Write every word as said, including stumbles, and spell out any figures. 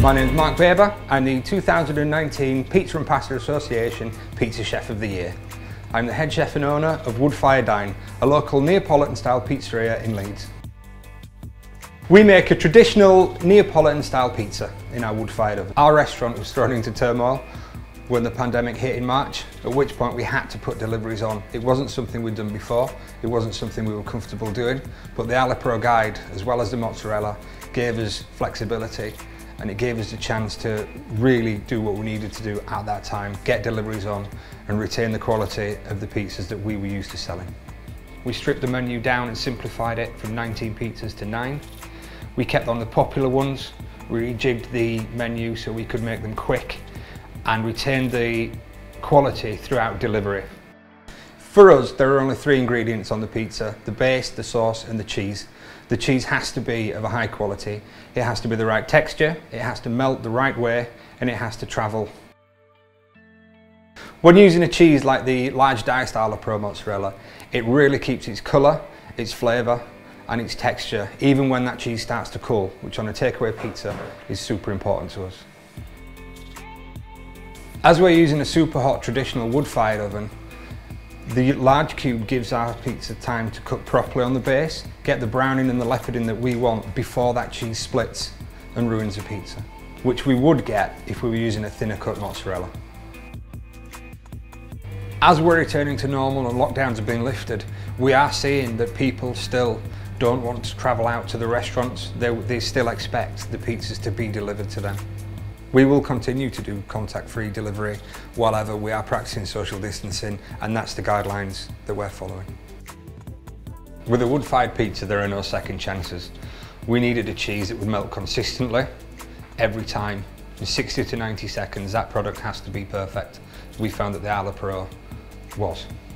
My name is Mark Baber. I'm the two thousand nineteen Pizza and Pasta Association Pizza Chef of the Year. I'm the head chef and owner of Wood Fire Dine, a local Neapolitan-style pizzeria in Leeds. We make a traditional Neapolitan-style pizza in our wood-fired oven. Our restaurant was thrown into turmoil when the pandemic hit in March, at which point we had to put deliveries on. It wasn't something we'd done before, it wasn't something we were comfortable doing, but the Arla Pro guide, as well as the mozzarella, gave us flexibility, and it gave us the chance to really do what we needed to do at that time, get deliveries on and retain the quality of the pizzas that we were used to selling. We stripped the menu down and simplified it from nineteen pizzas to nine. We kept on the popular ones, we rejigged the menu so we could make them quick and retained the quality throughout delivery. For us, there are only three ingredients on the pizza: the base, the sauce and the cheese. The cheese has to be of a high quality, it has to be the right texture, it has to melt the right way, and it has to travel. When using a cheese like the large diced Arla Pro mozzarella, it really keeps its colour, its flavour and its texture, even when that cheese starts to cool, which on a takeaway pizza is super important to us. As we're using a super hot traditional wood-fired oven, the large cube gives our pizza time to cook properly on the base, get the browning and the leoparding that we want before that cheese splits and ruins the pizza, which we would get if we were using a thinner cut mozzarella. As we're returning to normal and lockdowns are being lifted, we are seeing that people still don't want to travel out to the restaurants. They, they still expect the pizzas to be delivered to them. We will continue to do contact-free delivery while we are practicing social distancing, and that's the guidelines that we're following. With a wood-fired pizza, there are no second chances. We needed a cheese that would melt consistently, every time. In sixty to ninety seconds, that product has to be perfect. We found that the Arla Pro was.